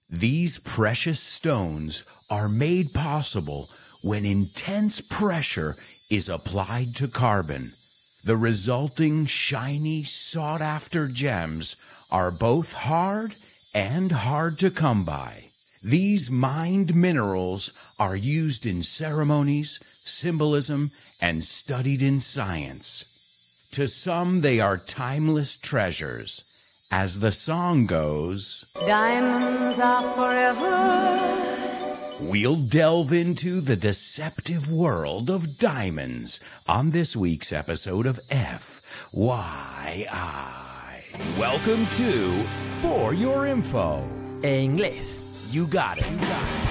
These precious stones are made possible when intense pressure is applied to carbon. The resulting shiny, sought-after gems are both hard and hard to come by. These mined minerals are used in ceremonies, symbolism, and studied in science. To some, they are timeless treasures. As the song goes, diamonds are forever. We'll delve into the deceptive world of diamonds on this week's episode of FYI. Welcome to For Your Info. En inglés. You got it.